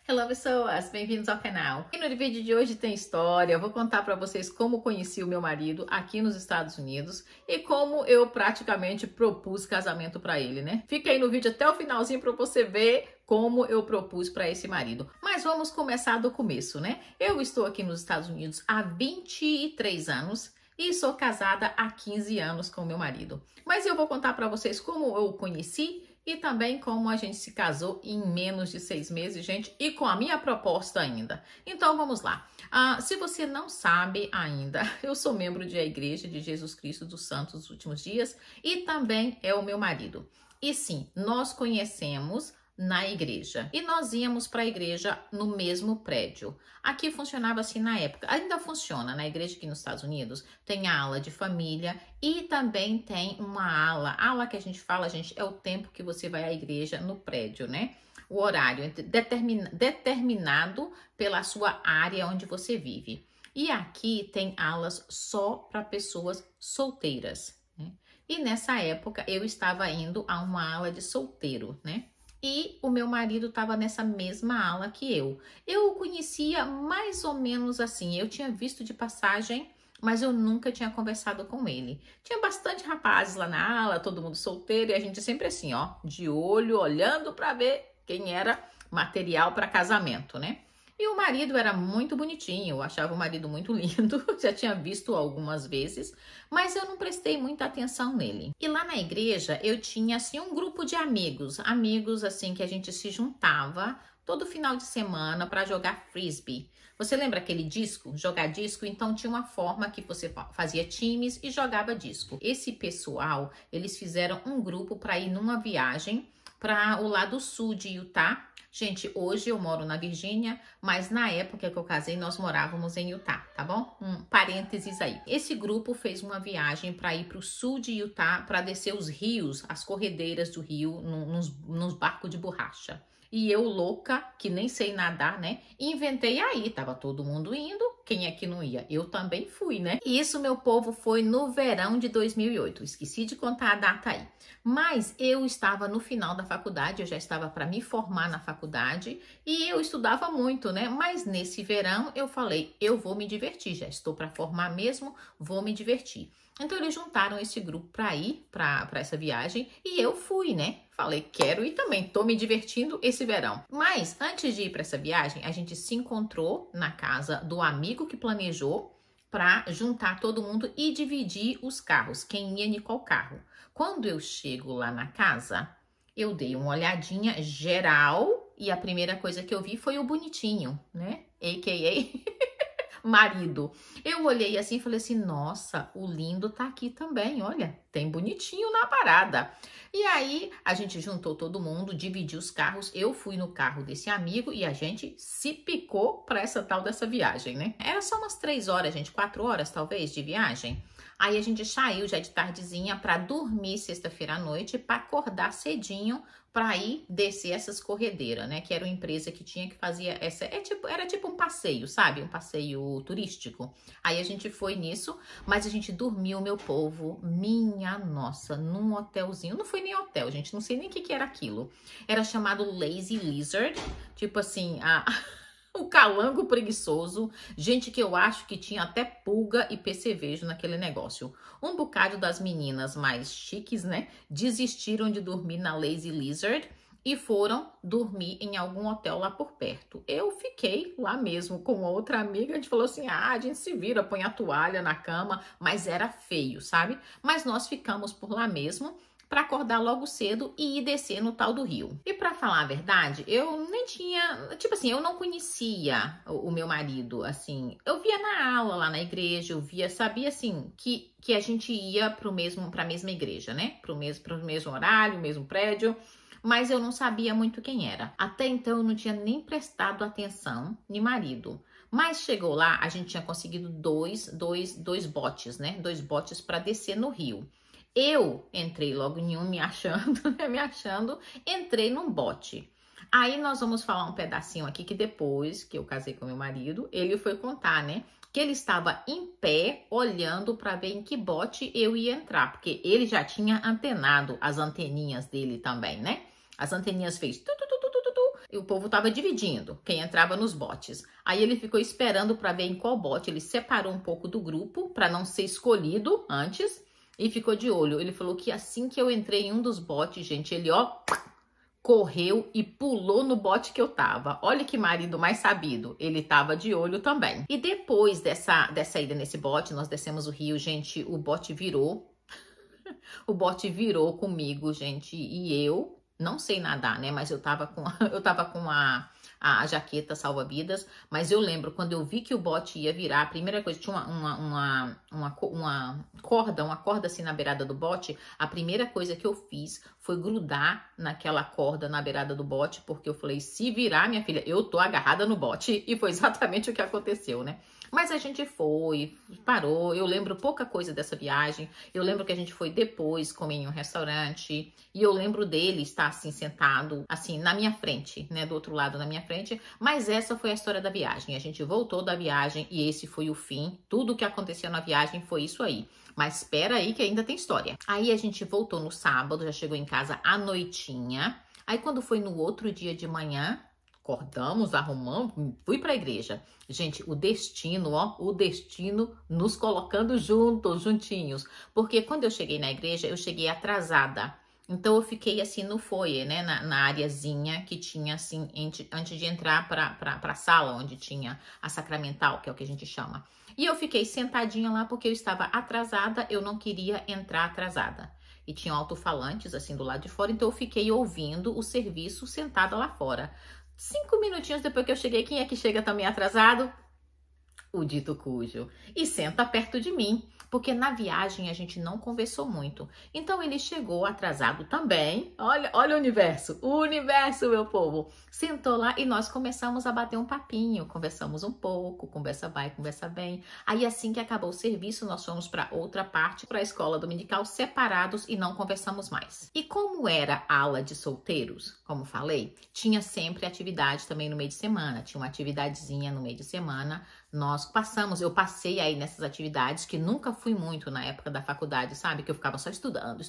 Olá pessoas, bem-vindos ao canal. E no vídeo de hoje tem história, eu vou contar para vocês como conheci o meu marido aqui nos Estados Unidos e como eu praticamente propus casamento para ele, né? Fica aí no vídeo até o finalzinho para você ver como eu propus para esse marido. Mas vamos começar do começo, né? Eu estou aqui nos Estados Unidos há 23 anos e sou casada há 15 anos com o meu marido. Mas eu vou contar para vocês como eu o conheci e também como a gente se casou em menos de 6 meses, gente, e com a minha proposta ainda. Então, vamos lá. Se você não sabe ainda, eu sou membro da Igreja de Jesus Cristo dos Santos dos Últimos Dias e também é o meu marido. E sim, nós conhecemos na igreja. E nós íamos para a igreja no mesmo prédio. Aqui funcionava assim na época. Ainda funciona na igreja aqui nos Estados Unidos. Tem a ala de família e também tem uma ala. A ala que a gente fala, gente, é o tempo que você vai à igreja no prédio, né? O horário determinado pela sua área onde você vive. E aqui tem alas só para pessoas solteiras, né? E nessa época eu estava indo a uma ala de solteiro, né? E o meu marido estava nessa mesma ala que eu. Eu o conhecia mais ou menos assim. Eu tinha visto de passagem, mas eu nunca tinha conversado com ele. Tinha bastante rapazes lá na ala, todo mundo solteiro, e a gente sempre assim, ó, de olho, olhando para ver quem era material para casamento, né? E o marido era muito bonitinho, eu achava o marido muito lindo, já tinha visto algumas vezes, mas eu não prestei muita atenção nele. E lá na igreja eu tinha assim um grupo de amigos assim que a gente se juntava todo final de semana para jogar frisbee. Você lembra aquele disco? Jogar disco? Então tinha uma forma que você fazia times e jogava disco. Esse pessoal, eles fizeram um grupo para ir numa viagem para o lado sul de Utah. Gente, hoje eu moro na Virgínia, mas na época que eu casei nós morávamos em Utah, tá bom? Parênteses aí. Esse grupo fez uma viagem para ir para o sul de Utah para descer os rios, as corredeiras do rio, nos barcos de borracha. E eu, louca, que nem sei nadar, né? Inventei aí, tava todo mundo indo, quem é que não ia? Eu também fui, né? E isso, meu povo, foi no verão de 2008. Esqueci de contar a data aí. Mas eu estava no final da faculdade, eu já estava para me formar na faculdade e eu estudava muito, né? Mas nesse verão eu falei, eu vou me divertir, já estou para formar mesmo, vou me divertir. Então eles juntaram esse grupo para ir para essa viagem e eu fui, né? Falei, quero ir também, tô me divertindo esse verão. Mas antes de ir para essa viagem, a gente se encontrou na casa do amigo que planejou para juntar todo mundo e dividir os carros, quem ia em qual carro. Quando eu chego lá na casa, eu dei uma olhadinha geral e a primeira coisa que eu vi foi o bonitinho, né? A.K.A. marido. Eu olhei assim e falei assim, nossa, o lindo tá aqui também, olha, tem bonitinho na parada. E aí a gente juntou todo mundo, dividiu os carros, eu fui no carro desse amigo e a gente se picou para essa tal dessa viagem, né? Era só umas 3 horas, gente, 4 horas talvez de viagem. Aí a gente saiu já de tardezinha para dormir sexta-feira à noite, para acordar cedinho para ir descer essas corredeiras, né? Que era uma empresa que tinha que fazia essa, era tipo um passeio, sabe? Um passeio turístico. Aí a gente foi nisso, mas a gente dormiu, meu povo, minha nossa, num hotelzinho. Não foi nem hotel, gente, não sei nem o que era aquilo. Era chamado Lazy Lizard, tipo assim, o calango preguiçoso, gente que eu acho que tinha até pulga e percevejo naquele negócio. Um bocado das meninas mais chiques, né, desistiram de dormir na Lazy Lizard e foram dormir em algum hotel lá por perto. Eu fiquei lá mesmo com outra amiga, a gente falou assim, a gente se vira, põe a toalha na cama, mas era feio, sabe? Mas nós ficamos por lá mesmo, para acordar logo cedo e ir descer no tal do rio. E para falar a verdade, eu nem tinha, tipo assim, eu não conhecia o meu marido, assim, eu via na aula lá na igreja, eu via, sabia assim, que a gente ia para a mesma igreja, né? Pro mesmo horário, mesmo prédio, mas eu não sabia muito quem era. Até então eu não tinha nem prestado atenção no marido. Mas chegou lá, a gente tinha conseguido dois botes, né? 2 botes para descer no rio. Eu entrei logo em um me achando, né? Me achando, entrei num bote. Aí nós vamos falar um pedacinho aqui que depois que eu casei com meu marido, ele foi contar, né? Que ele estava em pé olhando para ver em que bote eu ia entrar, porque ele já tinha antenado as anteninhas dele também, né? As anteninhas fez tu, tu, tu, tu, tu, tu, e o povo tava dividindo quem entrava nos botes. Aí ele ficou esperando para ver em qual bote. Ele separou um pouco do grupo para não ser escolhido antes e ficou de olho. Ele falou que assim que eu entrei em um dos botes, gente, ele, ó, correu e pulou no bote que eu tava. Olha que marido mais sabido. Ele tava de olho também. E depois dessa ida nesse bote, nós descemos o rio, gente, o bote virou. O bote virou comigo, gente, e eu não sei nadar, né? Mas eu tava com a jaqueta salva-vidas, mas eu lembro quando eu vi que o bote ia virar, a primeira coisa, tinha uma corda assim na beirada do bote, a primeira coisa que eu fiz foi grudar naquela corda na beirada do bote, porque eu falei, se virar, minha filha, eu tô agarrada no bote, e foi exatamente o que aconteceu, né? Mas a gente foi, parou, eu lembro pouca coisa dessa viagem, eu lembro que a gente foi depois comer em um restaurante, e eu lembro dele estar assim, sentado, assim, na minha frente, né, do outro lado na minha frente, mas essa foi a história da viagem, a gente voltou da viagem e esse foi o fim, tudo que aconteceu na viagem foi isso aí. Mas espera aí que ainda tem história. Aí a gente voltou no sábado, já chegou em casa à noitinha, aí quando foi no outro dia de manhã, acordamos, arrumamos, fui para a igreja. Gente, o destino, ó, o destino nos colocando juntos, juntinhos. Porque quando eu cheguei na igreja, eu cheguei atrasada. Então eu fiquei assim no foyer, né, na areazinha que tinha assim, antes de entrar para a sala, onde tinha a sacramental, que é o que a gente chama. E eu fiquei sentadinha lá porque eu estava atrasada, eu não queria entrar atrasada. E tinha alto-falantes assim do lado de fora, então eu fiquei ouvindo o serviço sentada lá fora. 5 minutinhos depois que eu cheguei, quem é que chega também atrasado? O dito cujo. E senta perto de mim, porque na viagem a gente não conversou muito. Então ele chegou atrasado também. Olha o universo, meu povo. Sentou lá e nós começamos a bater um papinho. Conversamos um pouco, conversa vai, conversa bem. Aí assim que acabou o serviço, nós fomos para outra parte, para a escola dominical, separados e não conversamos mais. E como era ala de solteiros, como falei, tinha sempre atividade também no meio de semana. Tinha uma atividadezinha no meio de semana. Eu passei aí nessas atividades, que nunca fui muito na época da faculdade, sabe? Que eu ficava só estudando.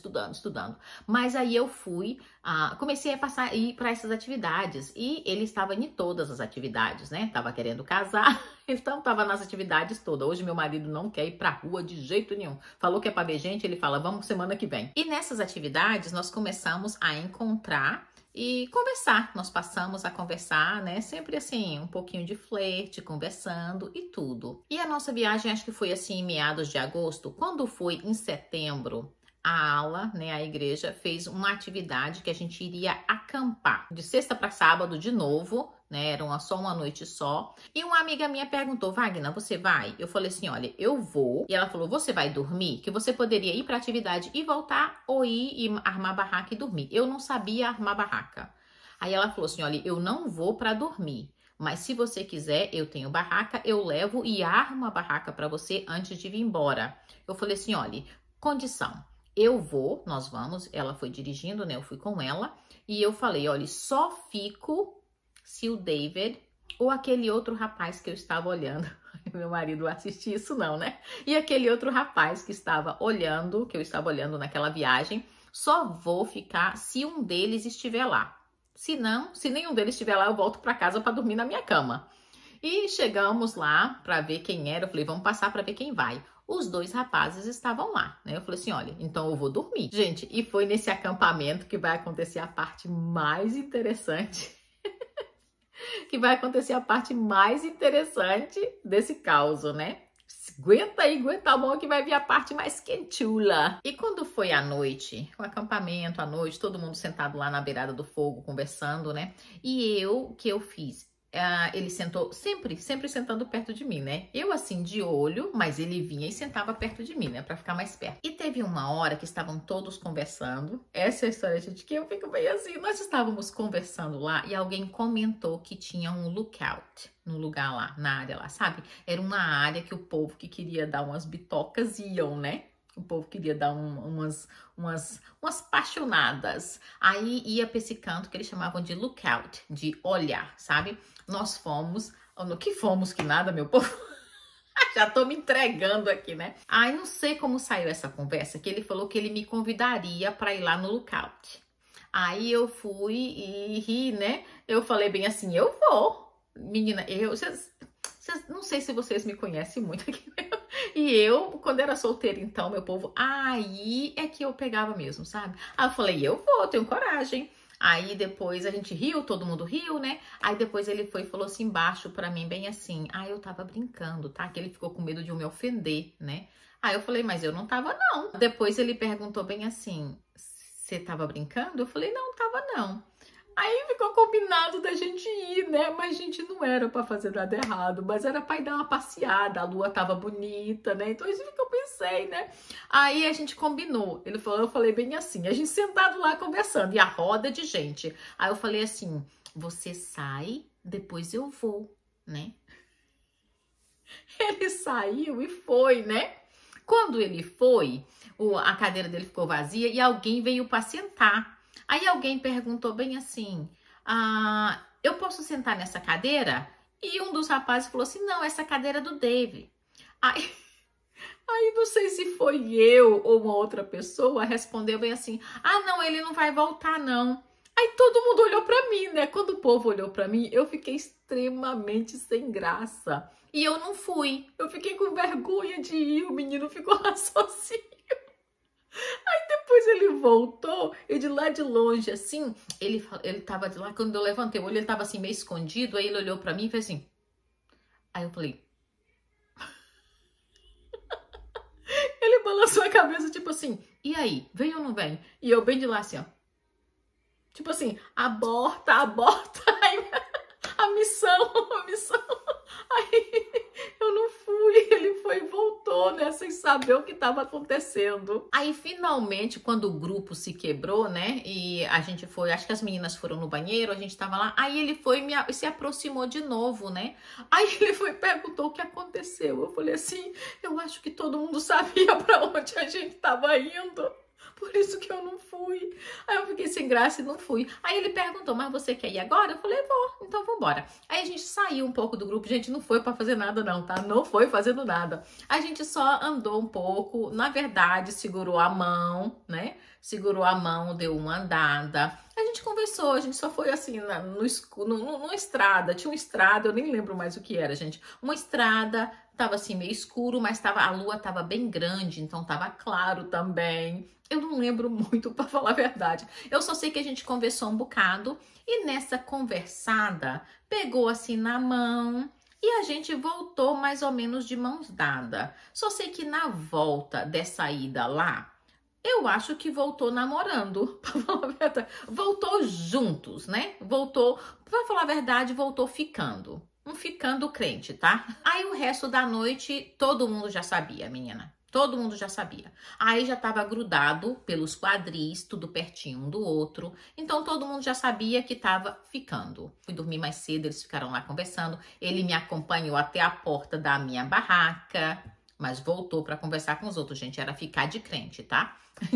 Mas aí eu comecei a ir para essas atividades. E ele estava em todas as atividades, né? Tava querendo casar, então tava nas atividades todas. Hoje meu marido não quer ir pra rua de jeito nenhum. Falou que é pra ver gente, ele fala, vamos semana que vem. E nessas atividades nós começamos a encontrar e conversar, nós passamos a conversar, né, sempre assim, um pouquinho de flerte, conversando e tudo. E a nossa viagem acho que foi assim em meados de agosto. Quando foi em setembro, a ala, né, a igreja fez uma atividade que a gente iria acampar, de sexta para sábado de novo, né, era só uma noite só. E uma amiga minha perguntou, Wagner, você vai? Eu falei assim, olha, eu vou. E ela falou, você vai dormir? Que você poderia ir para a atividade e voltar, ou ir e armar barraca e dormir. Eu não sabia armar barraca. Aí ela falou assim, olha, eu não vou para dormir, mas se você quiser, eu tenho barraca, eu levo e armo a barraca para você antes de vir embora. Eu falei assim, olha, condição, eu vou, nós vamos, ela foi dirigindo, né, eu fui com ela, e eu falei, olha, só fico se o David ou aquele outro rapaz que eu estava olhando, meu marido não assistia isso não, né? E aquele outro rapaz que eu estava olhando naquela viagem, só vou ficar se um deles estiver lá. Se não, se nenhum deles estiver lá, eu volto para casa para dormir na minha cama. E chegamos lá para ver quem era, eu falei, vamos passar para ver quem vai. Os 2 rapazes estavam lá, né? Eu falei assim, olha, então eu vou dormir. Gente, e foi nesse acampamento que vai acontecer a parte mais interessante desse caos, né? Aguenta aí, aguenta a mão que vai vir a parte mais quentula. E quando foi à noite, o acampamento à noite, todo mundo sentado lá na beirada do fogo, conversando, né? E o que eu fiz? Ele sentou, sempre sentando perto de mim, né? Eu assim, de olho, mas ele vinha e sentava perto de mim, né? Pra ficar mais perto. E teve uma hora que estavam todos conversando. Essa é a história, gente, que eu fico bem assim. Nós estávamos conversando lá e alguém comentou que tinha um lookout no lugar lá, na área lá, sabe? Era uma área que o povo que queria dar umas bitocas iam, né? O povo queria dar umas apaixonadas. Aí ia pra esse canto que eles chamavam de lookout, de olhar, sabe? Nós fomos, no que fomos que nada, meu povo. Já tô me entregando aqui, né? Aí não sei como saiu essa conversa, que ele falou que ele me convidaria para ir lá no lookout. Aí eu fui e ri, né? Eu falei bem assim, eu vou. Menina, não sei se vocês me conhecem muito aqui. E eu, quando era solteira, então, meu povo, aí é que eu pegava mesmo, sabe? Aí eu falei, eu vou, tenho coragem. Aí depois a gente riu, todo mundo riu, né? Aí depois ele foi e falou assim embaixo pra mim, bem assim, eu tava brincando, tá? Que ele ficou com medo de eu me ofender, né? Aí eu falei, mas eu não tava não. Depois ele perguntou bem assim, você tava brincando? Eu falei, não, tava não. Aí ficou combinado da gente ir, né? Mas a gente não era pra fazer nada errado, mas era pra ir dar uma passeada, a lua tava bonita, né? Então isso que eu pensei, né? Aí a gente combinou. Ele falou, eu falei bem assim, a gente sentado lá conversando e a roda de gente. Aí eu falei assim, você sai, depois eu vou, né? Ele saiu e foi, né? Quando ele foi, a cadeira dele ficou vazia e alguém veio para sentar. Aí alguém perguntou bem assim, eu posso sentar nessa cadeira? E um dos rapazes falou assim, não, essa cadeira é do Dave. Aí, aí não sei se foi eu ou uma outra pessoa, respondeu bem assim, não, ele não vai voltar não. Aí todo mundo olhou para mim, né? Quando o povo olhou para mim, eu fiquei extremamente sem graça. E eu não fui. Eu fiquei com vergonha de ir, o menino ficou lá sozinho. Depois ele voltou e de lá de longe, assim, ele tava de lá, quando eu levantei o olho, ele tava assim meio escondido, aí ele olhou pra mim e fez assim. Aí eu falei... Ele balançou a cabeça, tipo assim, e aí, vem ou não vem? E eu bem de lá assim, ó. Tipo assim, aborta, aborta, a missão. Aí eu não fui, ele foi e voltou, né, sem saber o que estava acontecendo. Aí finalmente, quando o grupo se quebrou, né, e a gente foi, acho que as meninas foram no banheiro, a gente tava lá, aí ele foi e se aproximou de novo, né, aí ele foi e perguntou o que aconteceu. Eu falei assim, eu acho que todo mundo sabia para onde a gente tava indo. Por isso que eu não fui. Aí eu fiquei sem graça e não fui. Aí ele perguntou, mas você quer ir agora? Eu falei, vou, então vambora. Aí a gente saiu um pouco do grupo. A gente não foi pra fazer nada não, tá? Não foi fazendo nada. A gente só andou um pouco. Na verdade, segurou a mão, né? Segurou a mão, deu uma andada. A gente conversou, a gente só foi assim, numa estrada. Tinha uma estrada, eu nem lembro mais o que era, gente. Uma estrada, tava assim meio escuro, mas a lua tava bem grande, então tava claro também. Eu não lembro muito, para falar a verdade. Eu só sei que a gente conversou um bocado e nessa conversada pegou assim na mão e a gente voltou mais ou menos de mãos dadas. Só sei que na volta dessa ida lá, eu acho que voltou namorando, pra falar a verdade. Voltou juntos, né? Voltou, pra falar a verdade, voltou ficando. Um ficando crente, tá? Aí o resto da noite, todo mundo já sabia, menina. Todo mundo já sabia. Aí já tava grudado pelos quadris, tudo pertinho um do outro. Então todo mundo já sabia que tava ficando. Fui dormir mais cedo, eles ficaram lá conversando. Ele me acompanhou até a porta da minha barraca, mas voltou para conversar com os outros, gente. Era ficar de crente, tá?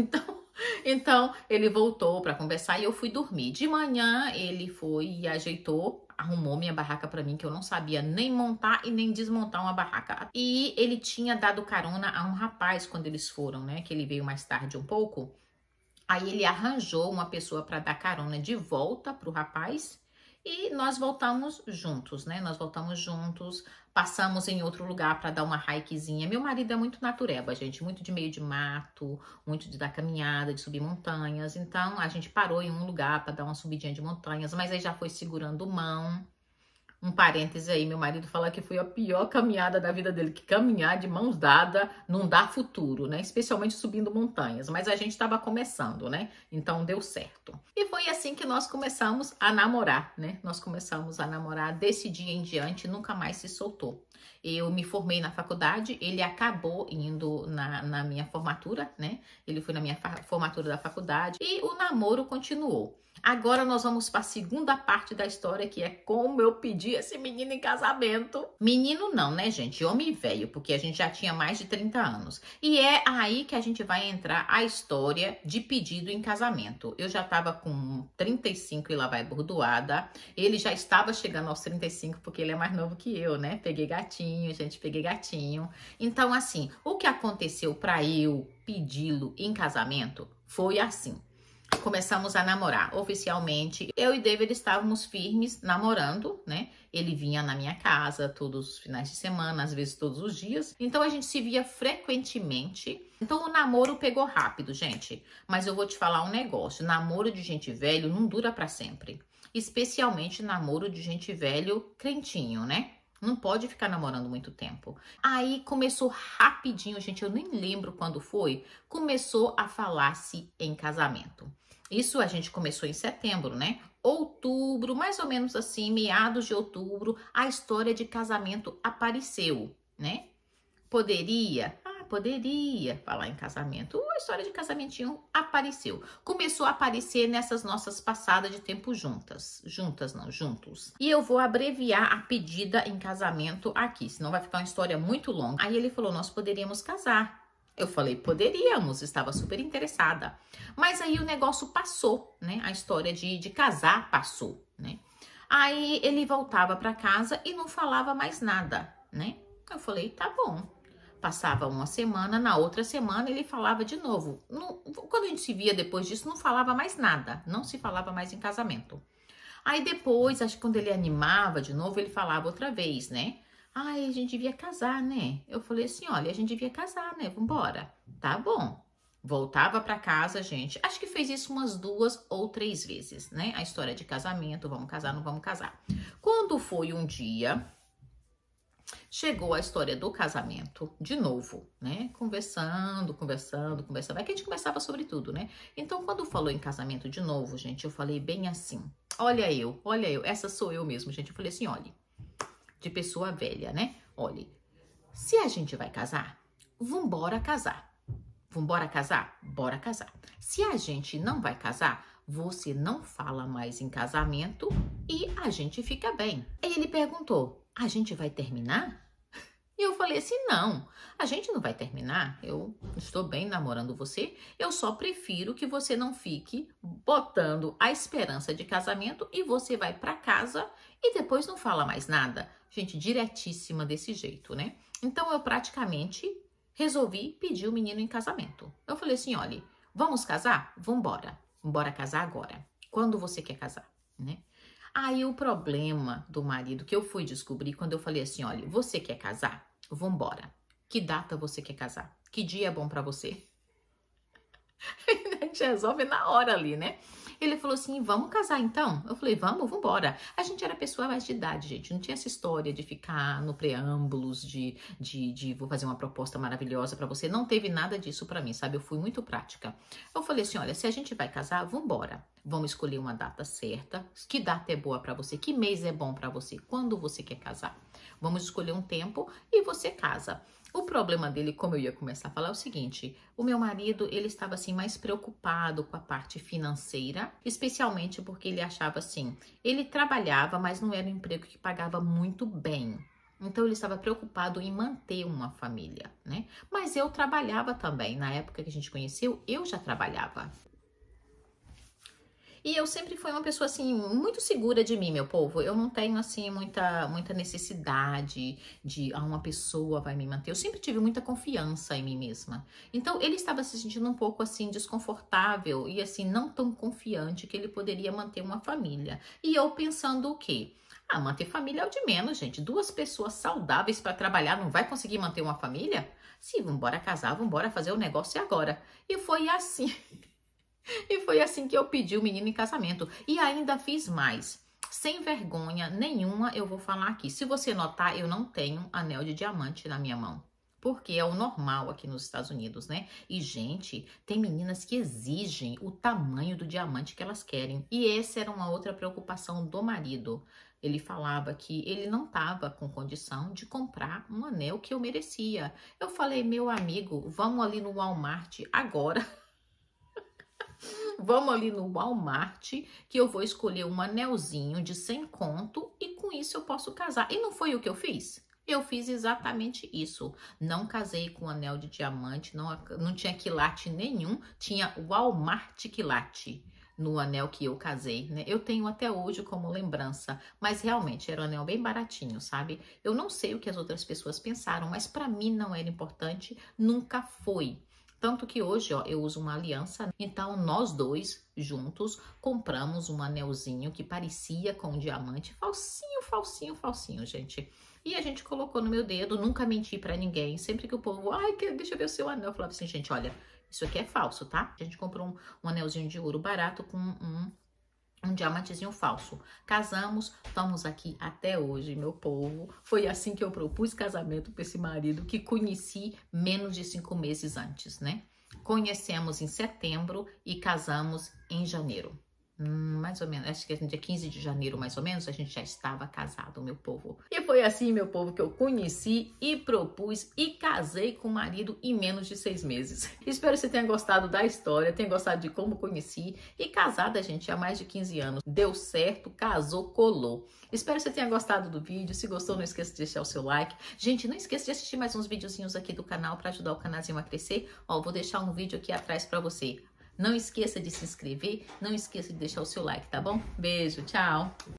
Então ele voltou para conversar e eu fui dormir. De manhã ele foi e ajeitou, arrumou minha barraca para mim, que eu não sabia nem montar e nem desmontar uma barraca. E ele tinha dado carona a um rapaz quando eles foram, né? Que ele veio mais tarde um pouco. Aí ele arranjou uma pessoa para dar carona de volta pro rapaz. E nós voltamos juntos, né? Nós voltamos juntos, passamos em outro lugar para dar uma hikezinha. Meu marido é muito natureba, gente, muito de meio de mato, muito de dar caminhada, de subir montanhas. Então, a gente parou em um lugar para dar uma subidinha de montanhas, mas aí já foi segurando mão. Um parêntese aí, meu marido fala que foi a pior caminhada da vida dele, que caminhar de mãos dadas não dá futuro, né? Especialmente subindo montanhas. Mas a gente estava começando, né? Então deu certo. E foi assim que nós começamos a namorar, né? Nós começamos a namorar desse dia em diante, nunca mais se soltou. Eu me formei na faculdade, ele acabou indo na minha formatura, né? Ele foi na minha formatura da faculdade e o namoro continuou. Agora nós vamos para a segunda parte da história, que é como eu pedi esse menino em casamento. Menino não, né, gente? Homem velho, porque a gente já tinha mais de 30 anos. E é aí que a gente vai entrar a história de pedido em casamento. Eu já estava com 35 e lá vai bordoada. Ele já estava chegando aos 35, porque ele é mais novo que eu, né? Peguei gatinho, gente, peguei gatinho. Então, assim, o que aconteceu para eu pedi-lo em casamento foi assim. Começamos a namorar oficialmente. Eu e David estávamos firmes namorando, né? Ele vinha na minha casa todos os finais de semana, às vezes todos os dias. Então a gente se via frequentemente. Então o namoro pegou rápido, gente. Mas eu vou te falar um negócio: namoro de gente velho não dura pra sempre. Especialmente namoro de gente velho crentinho, né? Não pode ficar namorando muito tempo. Aí começou rapidinho, gente, eu nem lembro quando foi. Começou a falar-se em casamento. Isso a gente começou em setembro, né? Outubro, mais ou menos assim, meados de outubro, a história de casamento apareceu, né? Poderia falar em casamento. A história de casamentinho apareceu. Começou a aparecer nessas nossas passadas de tempo juntas. Juntos. E eu vou abreviar a pedida em casamento aqui, senão vai ficar uma história muito longa. Aí ele falou, nós poderíamos casar. Eu falei, poderíamos, estava super interessada. Mas aí o negócio passou, né? A história de casar passou, né? Aí ele voltava para casa e não falava mais nada, né? Eu falei, tá bom. Passava uma semana, na outra semana ele falava de novo. Quando a gente se via depois disso, não falava mais nada. Não se falava mais em casamento. Aí depois, acho que quando ele animava de novo, ele falava outra vez, né? Ai, a gente devia casar, né? Eu falei assim, olha, a gente devia casar, né? Vambora. Tá bom. Voltava pra casa, gente. Acho que fez isso umas 2 ou 3 vezes, né? A história de casamento, vamos casar, não vamos casar. Quando foi um dia... Chegou a história do casamento, de novo, né? Conversando. É que a gente conversava sobre tudo, né? Então, quando falou em casamento de novo, gente, eu falei bem assim. Olha eu, essa sou eu mesmo, gente. Eu falei assim, olha, de pessoa velha, né? Olha, se a gente vai casar, vambora casar. Vambora casar? Bora casar. Se a gente não vai casar, você não fala mais em casamento e a gente fica bem. Aí ele perguntou, a gente vai terminar? E eu falei assim, não, a gente não vai terminar, eu estou bem namorando você, eu só prefiro que você não fique botando a esperança de casamento e você vai para casa e depois não fala mais nada. Gente, diretíssima desse jeito, né? Então eu praticamente resolvi pedir o menino em casamento. Eu falei assim, olha, vamos casar? Vambora, bora casar agora. Quando você quer casar, né? Aí o problema do marido que eu fui descobrir quando eu falei assim, olha, você quer casar? Vambora. Que data você quer casar? Que dia é bom pra você? A gente resolve na hora ali, né? Ele falou assim, vamos casar então? Eu falei, vambora. A gente era pessoa mais de idade, gente. Não tinha essa história de ficar no preâmbulos, de vou fazer uma proposta maravilhosa pra você. Não teve nada disso pra mim, sabe? Eu fui muito prática. Eu falei assim, olha, se a gente vai casar, vambora. Vamos escolher uma data certa. Que data é boa pra você? Que mês é bom pra você? Quando você quer casar? Vamos escolher um tempo e você casa. O problema dele, como eu ia começar a falar, é o seguinte. O meu marido, ele estava assim mais preocupado com a parte financeira, especialmente porque ele achava assim, ele trabalhava, mas não era um emprego que pagava muito bem. Então ele estava preocupado em manter uma família, né? Mas eu trabalhava também. Na época que a gente conheceu, eu já trabalhava. E eu sempre fui uma pessoa, assim, muito segura de mim, meu povo. Eu não tenho, assim, muita necessidade de uma pessoa vai me manter. Eu sempre tive muita confiança em mim mesma. Então, ele estava se sentindo um pouco, assim, desconfortável e, assim, não tão confiante que ele poderia manter uma família. E eu pensando o quê? Ah, manter família é o de menos, gente. 2 pessoas saudáveis para trabalhar não vai conseguir manter uma família? Sim, vambora casar, vambora fazer o negócio agora. E foi assim... E foi assim que eu pedi o menino em casamento. E ainda fiz mais. Sem vergonha nenhuma, eu vou falar aqui. Se você notar, eu não tenho anel de diamante na minha mão. Porque é o normal aqui nos Estados Unidos, né? E, gente, tem meninas que exigem o tamanho do diamante que elas querem. E essa era uma outra preocupação do marido. Ele falava que ele não estava com condição de comprar um anel que eu merecia. Eu falei, meu amigo, vamos ali no Walmart agora. Vamos ali no Walmart que eu vou escolher um anelzinho de 100 conto e com isso eu posso casar. E não foi o que eu fiz? Eu fiz exatamente isso. Não casei com anel de diamante, não tinha quilate nenhum, tinha Walmart quilate no anel que eu casei, né? Eu tenho até hoje como lembrança, mas realmente era um anel bem baratinho, sabe? Eu não sei o que as outras pessoas pensaram, mas para mim não era importante, nunca foi. Tanto que hoje, ó, eu uso uma aliança. Então, nós dois juntos compramos um anelzinho que parecia com um diamante. Falsinho, falsinho, falsinho, gente. E a gente colocou no meu dedo, nunca menti pra ninguém. Sempre que o povo, ai, deixa eu ver o seu anel. Eu falava assim, gente, olha, isso aqui é falso, tá? A gente comprou um anelzinho de ouro barato com um diamantezinho falso. Casamos, estamos aqui até hoje, meu povo. Foi assim que eu propus casamento para esse marido que conheci menos de 5 meses antes, né? Conhecemos em setembro e casamos em janeiro. Mais ou menos, acho que no dia 15 de janeiro, mais ou menos, a gente já estava casado, meu povo. E foi assim, meu povo, que eu conheci e propus e casei com o marido em menos de 6 meses. Espero que você tenha gostado da história, tenha gostado de como conheci. E casada, gente, há mais de 15 anos. Deu certo, casou, colou. Espero que você tenha gostado do vídeo. Se gostou, não esqueça de deixar o seu like. Gente, não esqueça de assistir mais uns videozinhos aqui do canal para ajudar o canalzinho a crescer. Ó, vou deixar um vídeo aqui atrás para você. Não esqueça de se inscrever, não esqueça de deixar o seu like, tá bom? Beijo, tchau!